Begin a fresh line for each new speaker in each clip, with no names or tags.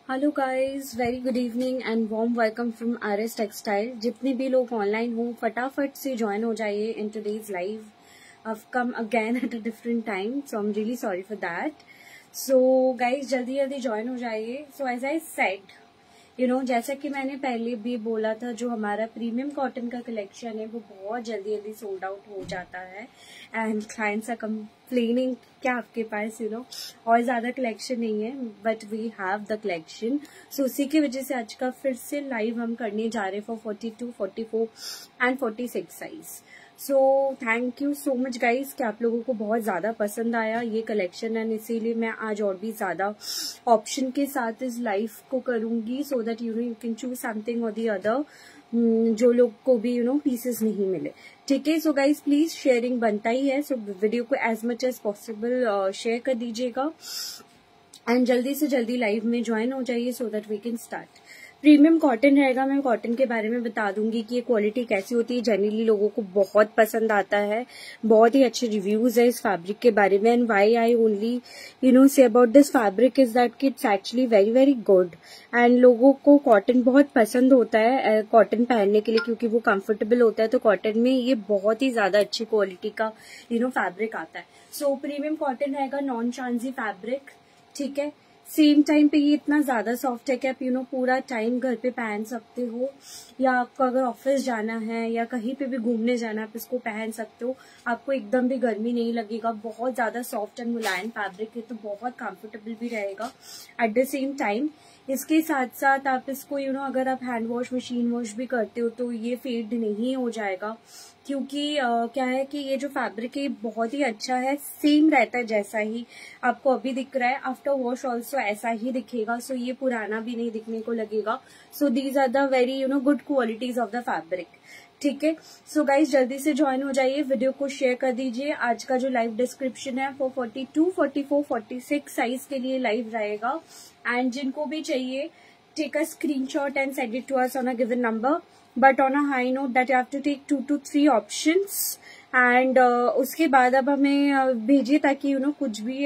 Hello guys, very good evening and warm welcome from RS Textile. जितने भी लोग online हो फटाफट से ज्वाइन हो जाइए in today's live. I've come again at a different time, so I'm really sorry for that. So guys, जल्दी जल्दी ज्वाइन हो जाइए। So as I said, जैसा कि मैंने पहले भी बोला था, जो हमारा प्रीमियम कॉटन का कलेक्शन है वो बहुत जल्दी जल्दी सोल्ड आउट हो जाता है एंड क्लाइंट्स आर कंप्लेनिंग क्या आपके पास और ज्यादा कलेक्शन नहीं है, but we have the collection. So उसी की वजह से आज का फिर से लाइव हम करने जा रहे हैं for 42, 44 and 46 size. So thank you so much guys कि आप लोगों को बहुत ज्यादा पसंद आया ये कलेक्शन एंड इसीलिए मैं आज और भी ज्यादा ऑप्शन के साथ इस लाइव को करूंगी so that you can choose something और दी अदर, जो लोग को भी पीसेस नहीं मिले। ठीक है, सो गाइज प्लीज शेयरिंग बनता ही है, सो वीडियो को as much as possible share कर दीजिएगा एंड जल्दी से जल्दी लाइव में ज्वाइन हो जाइए so that we can start. Premium cotton रहेगा। मैं कॉटन के बारे में बता दूंगी कि ये क्वालिटी कैसी होती है। जनरली लोगों को बहुत पसंद आता है, बहुत ही अच्छे रिव्यूज है इस फैब्रिक के बारे में and why I only say about this fabric is that it's actually very very good and लोगों को कॉटन बहुत पसंद होता है कॉटन पहनने के लिए क्योंकि वो कंफर्टेबल होता है। तो कॉटन में ये बहुत ही ज्यादा अच्छी क्वालिटी का फैब्रिक आता है। सो प्रीमियम कॉटन रहेगा, नॉन ट्रांसी फैब्रिक। ठीक है, सेम टाइम पे ये इतना ज्यादा सॉफ्ट है कि आप पूरा टाइम घर पे पहन सकते हो या आपको अगर ऑफिस जाना है या कहीं पे भी घूमने जाना है आप इसको पहन सकते हो। आपको एकदम भी गर्मी नहीं लगेगा। बहुत ज्यादा सॉफ्ट एंड मुलायम फैब्रिक है तो बहुत कंफर्टेबल भी रहेगा एट द सेम टाइम। इसके साथ साथ आप इसको अगर आप हैंड वॉश मशीन वॉश भी करते हो तो ये फेड नहीं हो जाएगा क्योंकि क्या है कि ये जो फैब्रिक है बहुत ही अच्छा है, सेम रहता है जैसा ही आपको अभी दिख रहा है। आफ्टर वॉश ऑल्सो ऐसा ही दिखेगा, सो ये पुराना भी नहीं दिखने को लगेगा। So these are the very good qualities of the fabric. ठीक है, सो गाइज जल्दी से ज्वाइन हो जाइए, वीडियो को शेयर कर दीजिए। आज का जो लाइव डिस्क्रिप्शन है वो 42, 44, 46 साइज के लिए लाइव रहेगा एंड जिनको भी चाहिए take a screenshot and send it to us on a given number, but on a high note that you have to take 2 to 3 options and उसके बाद अब हमें भेजिए ताकि कुछ भी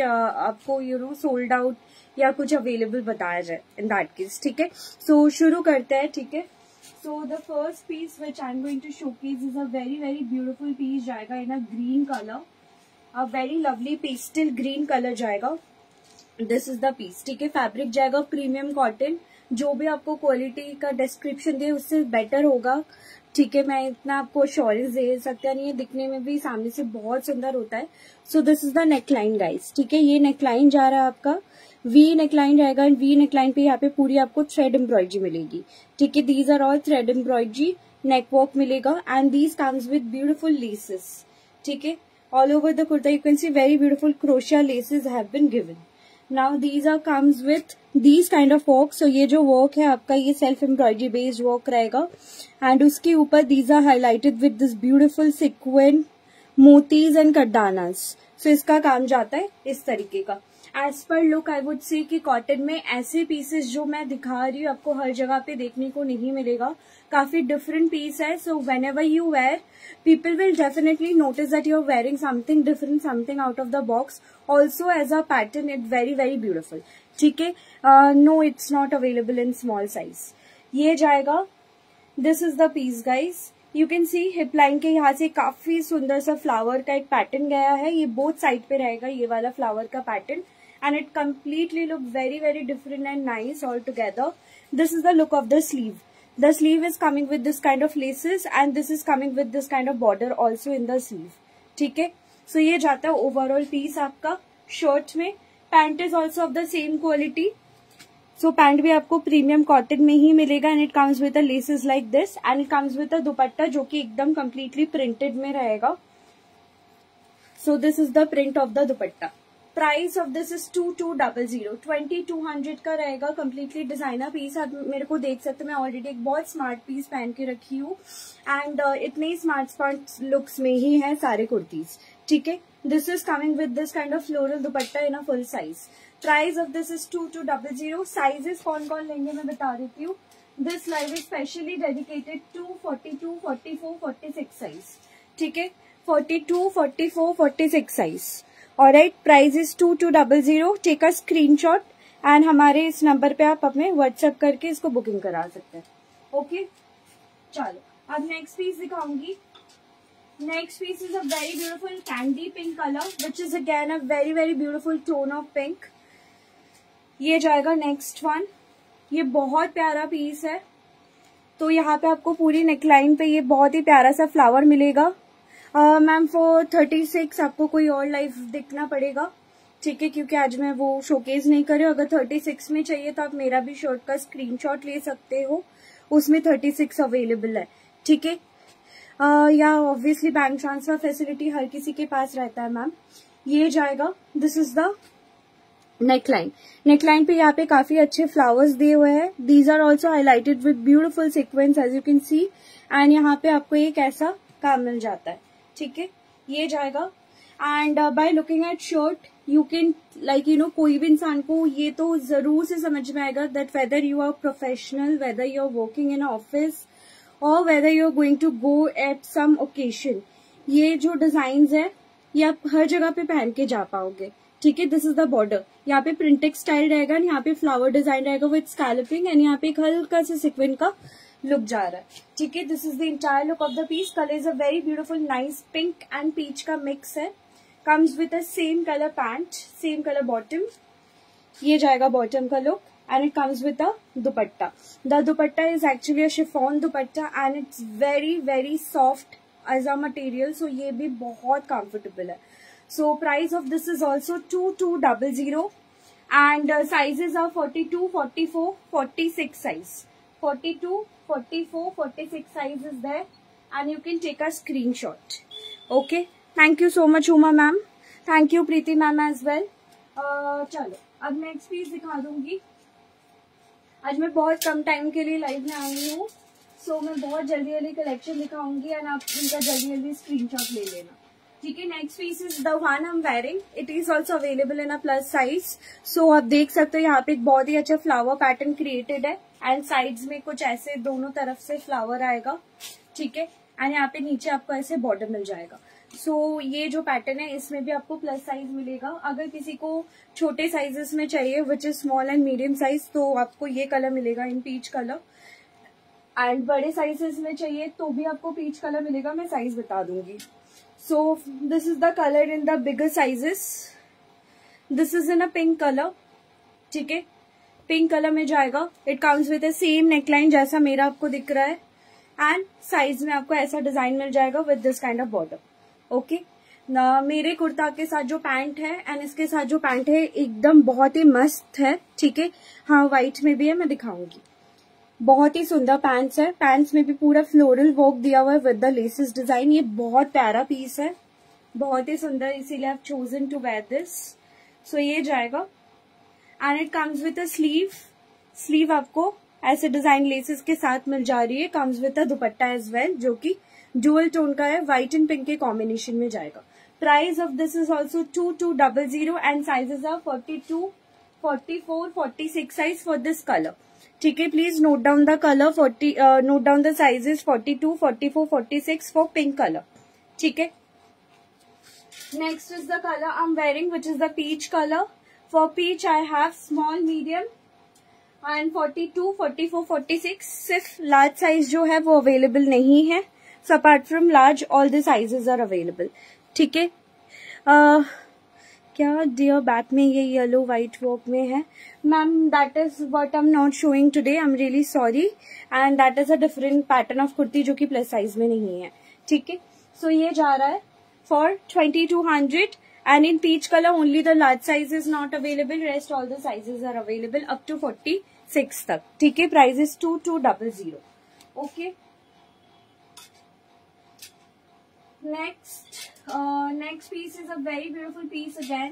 आपको सोल्ड आउट या कुछ अवेलेबल बताया जाए इन दैट केस। ठीक है, सो शुरू करते हैं। ठीक है, so the first piece which I'm going to showcase is a very very beautiful piece जाएगा in a green color, a very lovely pastel green color जाएगा। this is the piece। ठीक है, फैब्रिक जाएगा प्रीमियम कॉटन। जो भी आपको quality का description दे उससे बेटर होगा। ठीक है, मैं इतना आपको अश्योरेंस दे सकता नहीं है, दिखने में भी सामने से बहुत सुंदर होता है। So this is the neckline guys. ठीक है, ये नेकलाइन जा रहा है आपका वी नेकलाइन रहेगा एंड वी नेकलाइन पे यहाँ पे पूरी आपको थ्रेड एम्ब्रॉयडरी मिलेगी। ठीक है, these are all thread embroidery, neck work मिलेगा and these comes with beautiful laces. ठीक है, all over the kurta you can see very beautiful crochet laces have been given. Now these are comes with these kind of work. So ये जो work है आपका ये self embroidery based work रहेगा and उसके ऊपर these are highlighted with this beautiful sequins मोतीज and कड्डानास। सो इसका काम जाता है इस तरीके का। As per look I would say कि कॉटन में ऐसे पीसेस जो मैं दिखा रही हूँ आपको हर जगह पे देखने को नहीं मिलेगा। काफी डिफरेंट पीस है। So whenever you wear people will definitely notice that you're wearing something different, something out of the box. Also as a pattern it's very very beautiful. ठीक है, no it's not available in small size। ये जाएगा, this is the piece guys। You can see hip line के यहाँ से काफी सुंदर सा फ्लावर का एक पैटर्न गया है। ये बोथ साइड पे रहेगा ये वाला फ्लावर का pattern and it completely look very very different and nice all together। This is the look of the sleeve। The sleeve is coming with this kind of laces and this is coming with this kind of border also in the sleeve। ठीक है, so ये जाता है overall piece आपका shirt में। Pant is also of the same quality. So pant भी आपको premium cotton में ही मिलेगा and it comes with a laces like this and it comes with a dupatta जो कि एकदम कम्प्लीटली प्रिंटेड में रहेगा। So this is the print of the dupatta. Price of this is 2200, 2200 का रहेगा। Completely designer piece. आप मेरे को देख सकते हैं, मैं ऑलरेडी एक बहुत स्मार्ट पीस पहन के रखी हूँ एंड इतने ही स्मार्ट लुक्स में ही है सारे कुर्तीज। ठीक है, this is coming with this kind of floral dupatta in a full size. Price of this is 2200। Sizes कौन कौन लेंगे मैं बता देती हूँ। This live is specially dedicated to 42, 44, 46 size. ठीक है, 42, 44, 46 size. Alright, price is 2200. Take a screenshot and हमारे इस नंबर पे आप हमें व्हाट्सएप करके इसको बुकिंग करा सकते हैं। ओके, चलो अब नेक्स्ट पीस दिखाऊंगी। Next piece is a very beautiful candy pink colour which is again a very very beautiful tone of pink. ये जाएगा नेक्स्ट वन। ये बहुत प्यारा पीस है। तो यहाँ पे आपको पूरी नेकलाइन पे ये बहुत ही प्यारा सा फ्लावर मिलेगा। मैम फॉर 36 आपको कोई और लाइफ दिखना पड़ेगा, ठीक है, क्योंकि आज मैं वो शोकेस नहीं कर रही हूँ। अगर 36 में चाहिए तो आप मेरा भी शर्ट का स्क्रीनशॉट ले सकते हो, उसमें 36 अवेलेबल है, ठीक है। या ऑब्वियसली बैंक ट्रांसफर फैसिलिटी हर किसी के पास रहता है मैम। ये जाएगा, this is the neckline. Neckline पे यहाँ पे काफी अच्छे फ्लावर्स दिए हुए हैं। These are also highlighted with beautiful sequins as you can see. And यहाँ पे आपको एक ऐसा काम मिल जाता है, ठीक है। ये जाएगा and by looking at shirt you can like you know कोई भी इंसान को ये तो जरूर से समझ में आएगा that whether you are professional, whether you are working in office और whether you are going to go at some occasion, ये जो डिजाइन है ये आप हर जगह पे पहन के जा पाओगे, ठीक है। This is the border. यहाँ पे प्रिंटेड स्टाइल रहेगा, यहाँ पे फ्लावर डिजाइन रहेगा विद स्कैल्पिंग एंड यहाँ पे एक हल्का सा सिक्वेंस का लुक जा रहा है, ठीक है। This is the entire look of the piece. Colour is a very beautiful nice pink and peach का मिक्स है। Comes with a same colour pant, same colour bottom. ये जाएगा बॉटम का look and it comes with a dupatta. The dupatta is actually a chiffon dupatta and it's very very soft as a material, so ये भी बहुत comfortable है। So price of this is also 2200 and sizes are 42, 44, 46 size. 42, 44, 46 size is there and you can take a screenshot. Okay. Thank you so much Uma ma'am. Thank you Preeti ma'am as well. चलो अब next piece दिखा दूंगी। आज मैं बहुत कम time के लिए live में आई हूँ, सो मैं बहुत जल्दी जल्दी कलेक्शन दिखाऊंगी एंड आप इनका जल्दी जल्दी स्क्रीनशॉट ले लेना, ठीक है। Next piece is the one I am wearing. It is also available in a plus size. So आप देख सकते हो यहाँ पे एक बहुत ही अच्छा फ्लावर पैटर्न क्रिएटेड है एंड साइड्स में कुछ ऐसे दोनों तरफ से फ्लावर आएगा, ठीक है। एंड यहाँ पे नीचे आपको ऐसे बॉर्डर मिल जाएगा। सो ये जो पैटर्न है इसमें भी आपको प्लस साइज मिलेगा। अगर किसी को छोटे साइजेस में चाहिए which is small and medium size तो आपको ये कलर मिलेगा इन पीच कलर, एंड बड़े साइजेस में चाहिए तो भी आपको पीच कलर मिलेगा, मैं साइज बता दूंगी। So this is the color in the bigger sizes. This is in a pink color, ठीक है। पिंक कलर में जाएगा। It comes with a same neckline जैसा मेरा आपको दिख रहा है एंड साइज में आपको ऐसा डिजाइन मिल जाएगा with this kind of border, okay. मेरे कुर्ता के साथ जो पैंट है एंड इसके साथ जो पैंट है एकदम बहुत ही मस्त है, ठीक है। हाँ व्हाइट में भी है, मैं दिखाऊंगी। बहुत ही सुंदर पैंट्स है। पैंट्स में भी पूरा फ्लोरल वर्क दिया हुआ है विद द लेसेस डिजाइन। ये बहुत प्यारा पीस है, बहुत ही सुंदर, इसीलिए I have chosen to wear this. So ये जाएगा and it comes with a sleeve. Sleeve आपको ऐसे डिजाइन लेसेस के साथ मिल जा रही है। Comes with a dupatta as well जो कि डुअल टोन का है, व्हाइट एंड पिंक के कॉम्बिनेशन में जाएगा। Price of this is also 2200 and sizes are 42, 44, 46 size for this colour, ठीक है। Please note down the colour, note down the sizes 42, 44, 46 for pink colour, ठीक है। Next is the colour I am wearing which is the peach colour. For peach I have small, medium and 42, 44, 46। सिर्फ large size जो है वो available नहीं है। So apart from large all the sizes are available, ठीक है। क्या dear back में ये येलो व्हाइट वर्क में है ma'am, that is what I am not showing today, I am really sorry and that is a different pattern of kurti जो कि plus size में नहीं है, ठीक है। सो ये जा रहा है for 2200 and in peach colour only the large size is not available, rest all the sizes are available up to 46 तक, ठीक है। Price is 2200, okay. Next piece is a very beautiful piece again.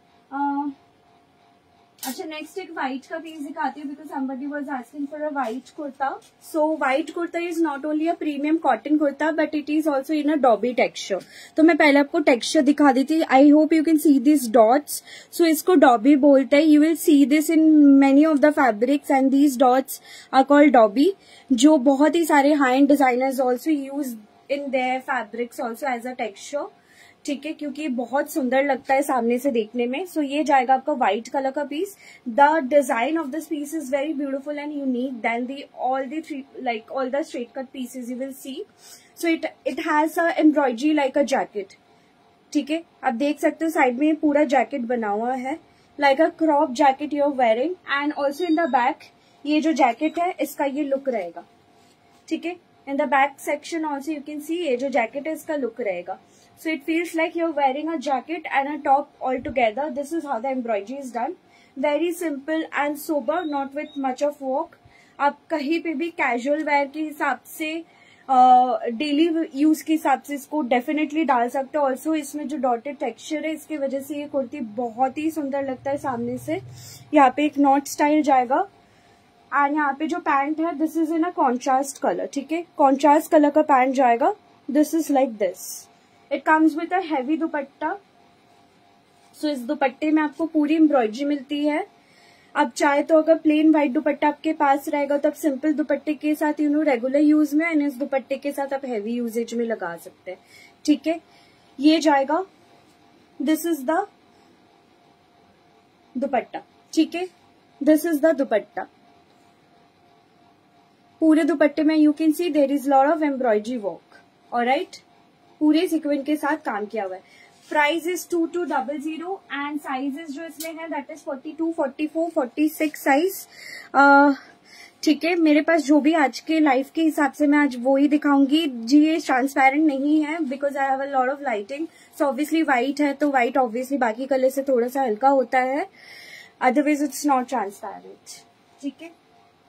अच्छा next एक white का piece दिखाती हूँ because somebody was asking for a white kurta. So white kurta is not only a premium cotton kurta but it is also in a dobby texture. तो मैं पहले आपको texture दिखा दी थी. I hope you can see these dots. So इसको dobby बोलते हैं. You will see this in many of the fabrics and these dots are called dobby. जो बहुत ही सारे high-end designers also use in their fabrics also as a texture. ठीक है, क्योंकि ये बहुत सुंदर लगता है सामने से देखने में. सो ये जाएगा आपका व्हाइट कलर का piece. The design of this piece is very beautiful and unique then the all the straight cut pieces you will see. So it has a embroidery like a jacket. ठीक है, आप देख सकते हो side में पूरा jacket बना हुआ है, like a crop jacket you are wearing. And also in the back ये जो जैकेट है इसका ये लुक रहेगा. ठीक है, in the back section also you can see ये जो जैकेट है इसका लुक रहेगा. So it feels like you're wearing a jacket and a top all together. This is how the embroidery is done. Very simple and sober, not with much of work. आप कहीं पे भी casual wear के हिसाब से, daily use के हिसाब से इसको डेफिनेटली डाल सकते हो. ऑल्सो इसमें जो डॉटेड टेक्सचर है इसकी वजह से ये कुर्ती बहुत ही सुंदर लगता है सामने से. यहाँ पे एक नॉट स्टाइल जाएगा. एंड यहाँ पे जो पैंट है this is in a contrast colour. ठीक है, कॉन्ट्रास्ट कलर का पैंट जाएगा. This is like this. It comes with a heavy dupatta. So इस दुपट्टे में आपको पूरी एम्ब्रॉयडरी मिलती है. आप चाहे तो अगर प्लेन व्हाइट दुपट्टा आपके पास रहेगा तो आप सिंपल दुपट्टे के साथ रेगुलर यूज में, एंड इस दुपट्टे के साथ आप हैवी यूजेज में लगा सकते हैं. ठीक है, ये जाएगा. This is the dupatta. ठीक है, दिस इज द दुपट्टा. पूरे दुपट्टे में you can see there is lot of embroidery work. Alright, पूरे सीक्वेंस के साथ काम किया हुआ है. प्राइस इज 2200 एंड साइजेस जो इसमें है दैट इज 42, 44, 46 साइज. ठीक है, मेरे पास जो भी आज के लाइफ के हिसाब से मैं आज वो ही दिखाऊंगी जी. ये ट्रांसपेरेंट नहीं है because I have a lot of lighting. So obviously white है तो व्हाइट ऑब्वियसली बाकी कलर से थोड़ा सा हल्का होता है, अदरवाइज इट्स नॉट ट्रांसपेरेंट. ठीक है,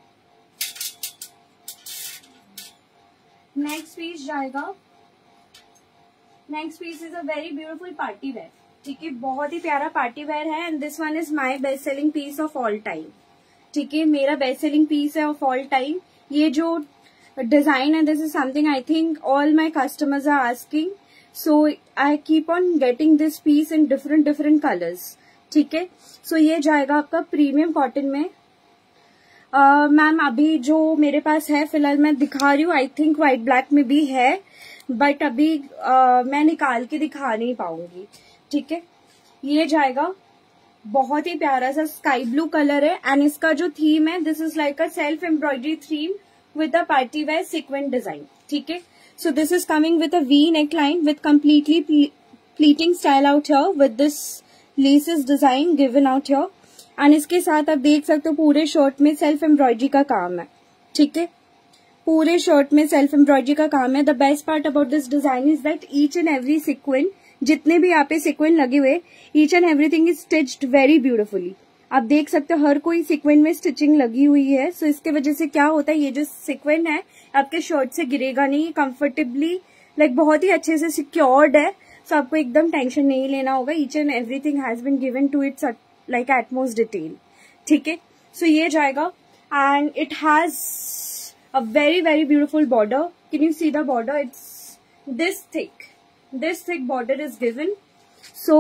नेक्स्ट पीस जाएगा. Next piece is a very beautiful party wear. ठीक है, बहुत ही प्यारा पार्टी वेयर है. And this one is my best selling piece of all time. ठीक है, मेरा बेस्ट सेलिंग पीस है ऑफ ऑल टाइम. ये जो डिजाइन है this is something I think all my customers are asking. So I keep on getting this piece in different colours. ठीक है, so ये जाएगा आपका प्रीमियम कॉटन में. मैम अभी जो मेरे पास है फिलहाल मैं दिखा रही हूँ, आई थिंक व्हाइट ब्लैक में भी है, बट अभी मैं निकाल के दिखा नहीं पाऊंगी. ठीक है, ये जाएगा. बहुत ही प्यारा सा स्काई ब्लू कलर है. एंड इसका जो थीम है this is like a self embroidery theme with a party wear sequin design. ठीक है, so this is coming with a V neck line with completely pleating style out here with this laces design given out here. And इसके साथ आप देख सकते हो पूरे shirt में सेल्फ एम्ब्रॉयडरी का काम है. ठीक है, पूरे शर्ट में सेल्फ एम्ब्रॉयडरी का काम है. The best part about this design is that each and every sequin, जितने भी यहाँ पे सिक्वेंट लगे हुए, each and everything is stitched very beautifully. आप देख सकते हो हर कोई सिक्वेंट में स्टिचिंग लगी हुई है. सो इसके वजह से क्या होता है, ये जो सिक्वेंट है आपके शर्ट से गिरेगा नहीं, कंफर्टेबली लाइक बहुत ही अच्छे से सिक्योर्ड है. सो आपको एकदम टेंशन नहीं लेना होगा. Each and everything has been given to its like utmost detail. ठीक है, सो ये जाएगा. And it has a very beautiful border. Can you see the border? It's this thick border is given. So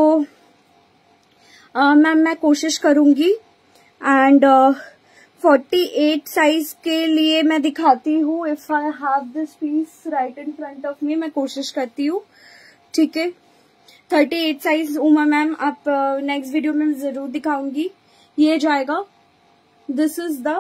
ma'am मैं कोशिश करूंगी. And 48 size के लिए मैं दिखाती हूँ. If I have this piece right in front of me, मैं कोशिश करती हूँ. ठीक है, 38 साइज उमा मैम आप नेक्स्ट वीडियो में जरूर दिखाऊंगी. ये जाएगा. This is the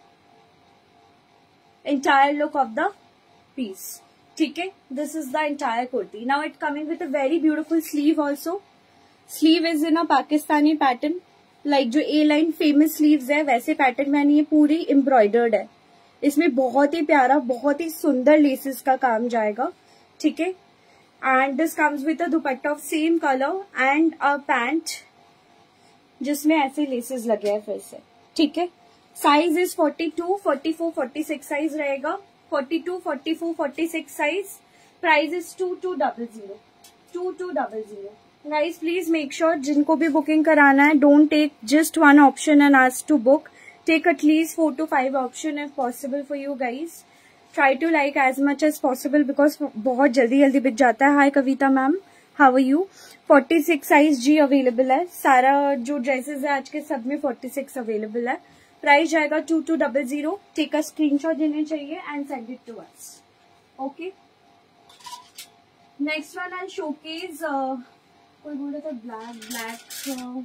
entire look of the piece. ठीक है, this is the entire kurti. Now it coming with a very beautiful sleeve also. Sleeve is in a Pakistani pattern. Like जो A line famous sleeves है वैसे pattern में ये पूरी embroidered है. इसमें बहुत ही प्यारा, बहुत ही सुंदर लेसेस का काम जाएगा. ठीक है, and this comes with a dupatta of same color and a pant जिसमें ऐसे लेसेस लगे हैं फिर से. ठीक है, साइज इज 42, 44, 46 साइज रहेगा. 42, 44, 46 size. Price is 2200. 2200. Guys please make sure जिनको भी बुकिंग कराना है, don't take just one option and ask to book. Take at least 4 to 5 option if possible for you guys. Try to like as much as possible because बहुत जल्दी बिक जाता है. Hi Kavita ma'am, how are you? 46 size जी available है. सारा जो dresses है आज के सब में 46 अवेलेबल है. प्राइस जाएगा 2200. टेक अ स्क्रीनशॉट जिन्हें चाहिए and send it to us. Okay, next one I showcase, कोई बोल रहा था ब्लैक।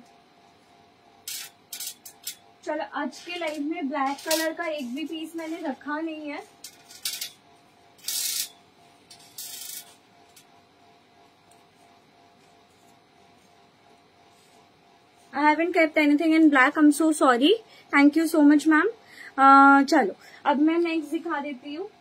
चलो आज के लाइव में ब्लैक कलर का एक भी पीस मैंने रखा नहीं है। I haven't kept anything in black. I'm so sorry. Thank you so much, ma'am. चलो अब मैं नेक्स्ट दिखा देती हूँ।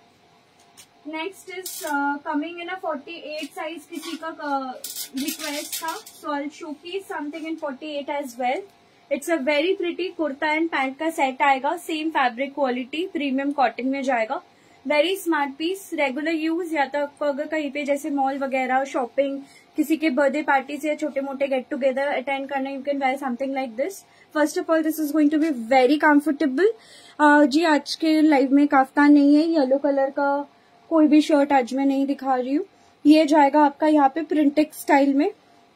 Next is coming in a 48 size, किसी का रिक्वेस्ट था, so I showcase something in 48 as well. It's a very pretty kurta and pant का सेट आएगा, same fabric quality, premium cotton में जाएगा। Very smart piece, regular use या तो आपको अगर कहीं पे जैसे मॉल वगैरह, शॉपिंग, किसी के बर्थडे पार्टी से या छोटे मोटे गेट टुगेदर अटेंड करना, you can wear something like this. First of all this is going to be very comfortable. जी आज के लाइव में काफ्तान नहीं है, येलो कलर का कोई भी शर्ट आज मैं नहीं दिखा रही हूँ। ये जाएगा आपका यहाँ पे प्रिंटेड स्टाइल में,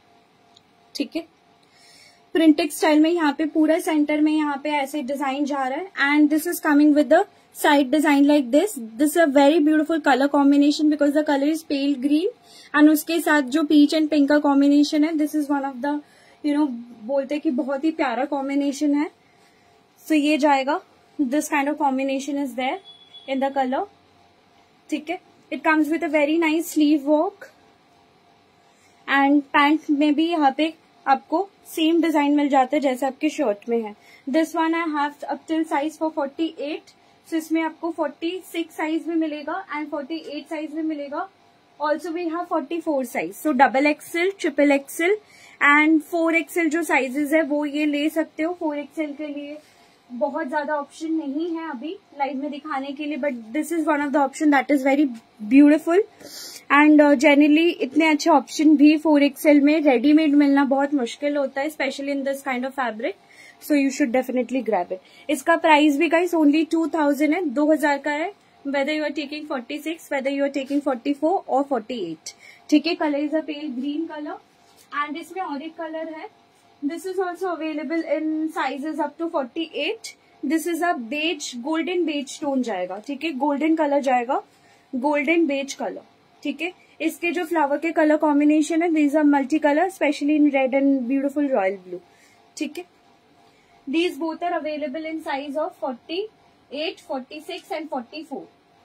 ठीक है, प्रिंटेड स्टाइल में। यहाँ पे पूरा सेंटर में यहाँ पे ऐसे डिजाइन जा रहा है and this is coming with the side design like this. This a very beautiful colour combination because the colour is pale green and उसके साथ जो पीच एंड पिंक का कॉम्बिनेशन है, this is one of the बोलते हैं कि बहुत ही प्यारा कॉम्बिनेशन है। सो ये जाएगा, this kind of combination is there in the colour, ठीक है। It comes with a very nice sleeve work and pant में भी यहाँ पे आपको सेम डिजाइन मिल जाता है जैसे आपके शर्ट में है। This one I have up till size for 48, so इसमें आपको 46 साइज में मिलेगा एंड 48 साइज में मिलेगा। Also we have 44 size, so double XL, triple XL and 4XL जो साइजेस है वो ये ले सकते हो। 4XL के लिए बहुत ज्यादा ऑप्शन नहीं है अभी लाइव में दिखाने के लिए, but this is one of the option that is very beautiful and generally इतने अच्छे ऑप्शन भी 4XL में रेडीमेड मिलना बहुत मुश्किल होता है, specially in this kind of fabric, so you should definitely grab it. इसका प्राइस भी गाइस ओनली 2000 है, 2000 का है, whether you are taking 46, whether you are taking 44 और 48, ठीक है। Colour is a pale green colour and इसमें और एक कलर है, this is also available in sizes up to 48। This is a beige, golden beige tone जाएगा, ठीक है, गोल्डन कलर जाएगा, गोल्डन बेज कलर, ठीक है। इसके जो फ्लावर के कलर कॉम्बिनेशन है, these are multi colour, specially in red and beautiful royal blue, ठीक है। These both are available in size of 48, 46 and 44,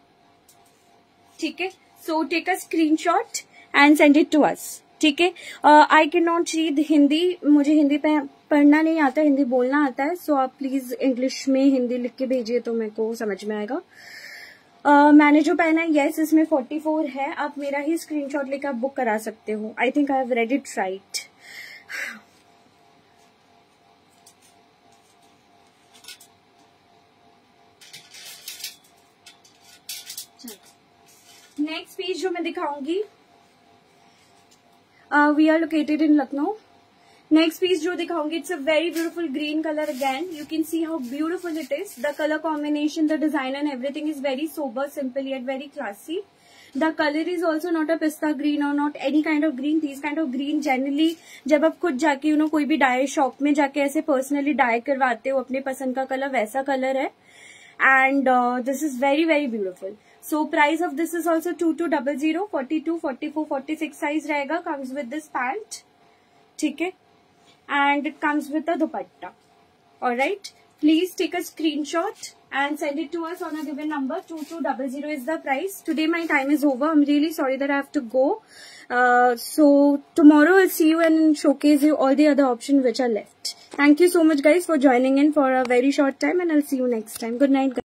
ठीक है। So take a screenshot and send it to us, ठीक है। I can not read Hindi, मुझे हिंदी पढ़ना नहीं आता, हिंदी बोलना आता है, सो आप प्लीज इंग्लिश में हिंदी लिख के भेजिए तो मेरे को समझ में आएगा। मैंने जो पहना है, यस इसमें 44 है, आप मेरा ही स्क्रीनशॉट लेकर आप बुक करा सकते हो। I think I have read it right. Next piece जो मैं दिखाऊंगी, we are located in Lucknow. Next piece जो दिखाऊंगी, it's a very beautiful green colour again, you can see how beautiful it is. The colour combination, the design and everything is very sober, simple yet very classy. The color is also not a pista green or not any kind of green. These kind of green generally जब आप खुद जाके कोई भी die shop में जाके ऐसे personally die करवाते हो अपने पसंद का कलर, वैसा कलर है and this is very very beautiful. So price of this is also 2200, 42, 44, 46 size रहेगा। कम्स विद दिस पैंट, ठीक है, and it comes with a dupatta. All right, please take a screenshot and send it to us on a given number. 2200 is the price. Today my time is over. I'm really sorry that I have to go. So tomorrow I'll see you and showcase you all the other options which are left. Thank you so much guys for joining in for a very short time, and I'll see you next time. Good night guys.